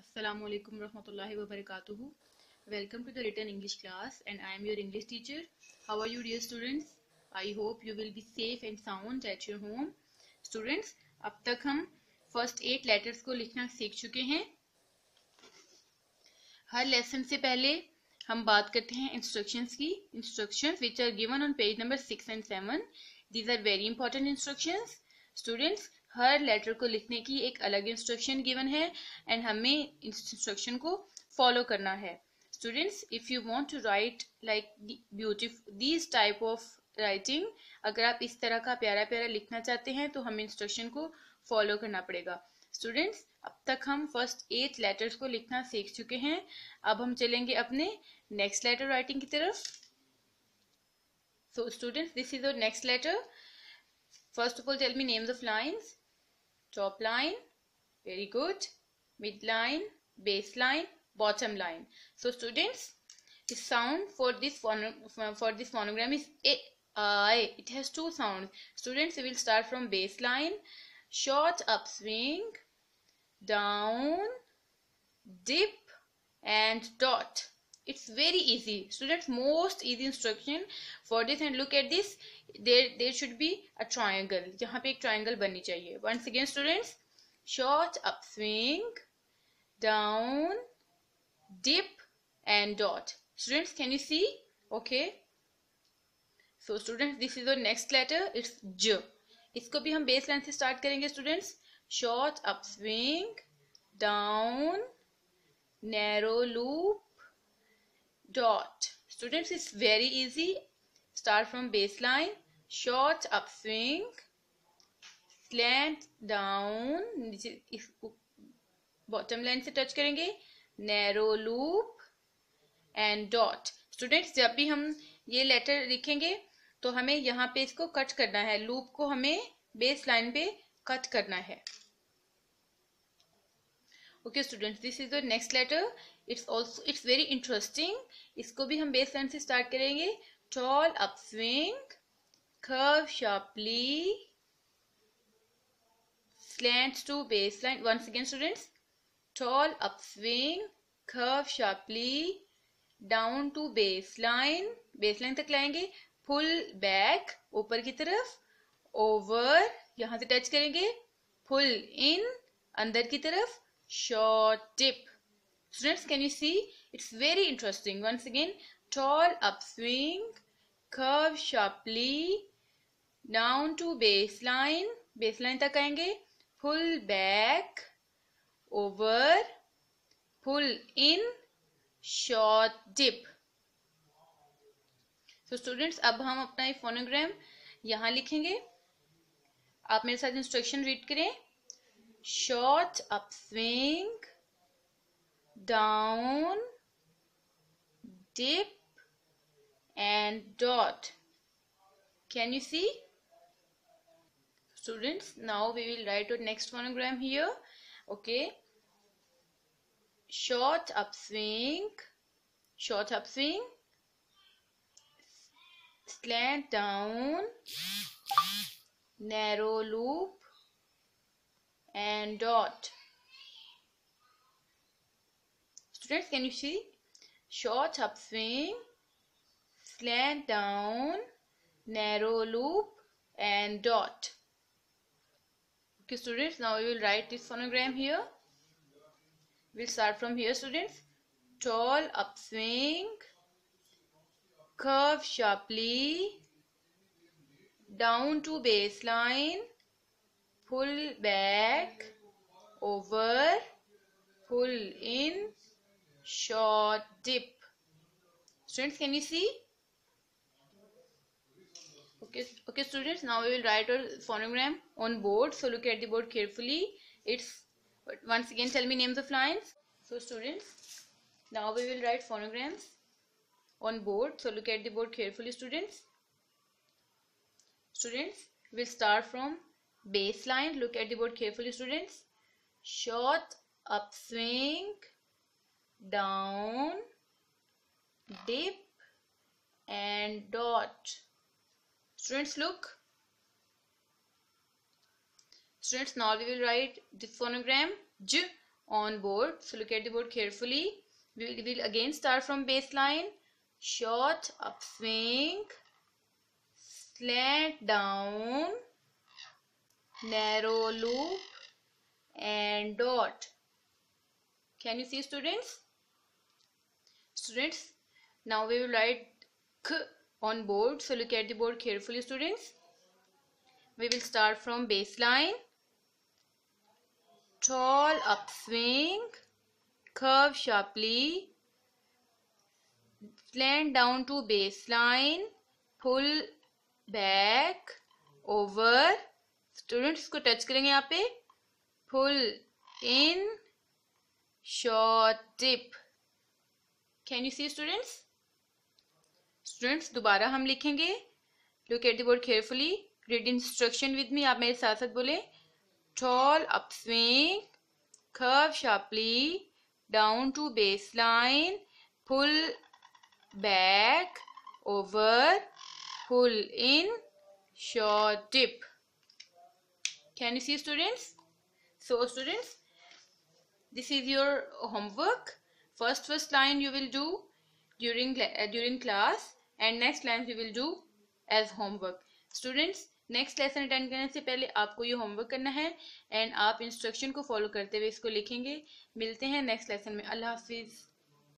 Assalamu alaikum warahmatullahi wabarakatuh. Welcome to the written English class and I am your English teacher. How are you dear students? I hope you will be safe and sound at your home. Students, अब तक हम first 8 letters को लिखना सीख चुके हैं. हर lesson से पहले हम बात करते हैं इंस्ट्रक्शंस की. Instructions which are given on page number 6 and 7. These are very important instructions. Students, हर लेटर को लिखने की एक अलग इंस्ट्रक्शन गिवन है एंड हमें इंस्ट्रक्शन को फॉलो करना है. Students, if you want to write like beautiful this type of writing, अगर आप इस तरह का प्यारा प्यारा लिखना चाहते हैं तो हमें इंस्ट्रक्शन को फॉलो करना पड़ेगा. स्टूडेंट्स, अब तक हम फर्स्ट 8 लेटर्स को लिखना सीख चुके हैं. अब हम चलेंगे अपने नेक्स्ट लेटर राइटिंग की तरफ. So students, this is your next letter. First of all, tell me names of lines. Top line, very good. Midline, baseline, bottom line. So students, the sound for this phonogram is I. It has two sounds. Students, we will start from baseline. Short upswing, down, dip, and dot. It's very easy. Students, most easy instruction for this. And look at this. There should be a triangle. यहाँ पे एक triangle बननी चाहिए. Once again, students, short upswing, down, dip, and dot. Students, can you see? Okay. So students, this is the next letter. It's J. इसको भी हम baseline से start करेंगे students. Short upswing, down, narrow loop, dot. Students, it's very easy. Start from baseline, short upswing, slant down, bottom line से touch करेंगे, narrow loop and dot. Students, जब भी हम ये लेटर लिखेंगे तो हमें यहाँ पे इसको कट करना है. लूप को हमें बेस लाइन पे कट करना है. Okay students, this is the next letter. It's very interesting. इसको भी हम बेस लाइन से स्टार्ट करेंगे. Tall upswing, curve sharply, slants to baseline. Once again students, tall upswing, curve sharply, down to baseline. Baseline तक लाएंगे. Pull back, ऊपर की तरफ. Over, यहाँ से टच करेंगे. Pull in, अंदर की तरफ. Short dip. Students, can you see? It's very interesting. Once again, tall upswing, curve sharply, down to baseline. Baseline तक आएंगे. Pull back, over, pull in, short dip. So students, अब हम अपना ये फोनोग्राम यहाँ लिखेंगे. आप मेरे साथ इंस्ट्रक्शन रीड करें. Short upswing, down, dip, and dot. Can you see? Students, now we will write our next phonogram here. Okay. Short upswing, slant down, narrow loop, and dot. Students, can you see? Short upswing, slant down, narrow loop, and dot. Okay students, now we will write this phonogram here. We'll start from here students. Tall upswing, curve sharply, down to baseline, pull back, over, pull in, short dip. Students, can you see? Okay students, now we will write our phonogram on board. So look at the board carefully. It's, once again, tell me names of lines. So students, now we will write phonograms on board. So look at the board carefully students. Students, we'll start from baseline. Look at the board carefully students. Short upswing, down, dip, and dot. Students, look. Students, now we will write the phonogram J on board. So look at the board carefully. We will again start from baseline. Short upswing, slant down, narrow loop and dot. Can you see, students? Students, now we will write K on board. So look at the board carefully, students. We will start from baseline. Tall upswing, curve sharply, slant down to baseline, pull back, over. Students इसको touch करेंगे यहाँ पे. Pull in, short dip. Can you see, students? Students, दोबारा हम लिखेंगे. Look at the board carefully. Read instruction with me. आप मेरे साथ साथ बोले. Tall upswing, curve sharply, down to baseline, pull back, over, pull in, short dip. Can you see, students? So students, this is your homework. First line you will do during class, and next line you will do as homework. Students, next lesson attend करने से पहले आपको ये homework करना है and आप instruction को follow करते हुए इसको लिखेंगे. मिलते हैं नेक्स्ट लेसन में. अल्लाह हाफिज़.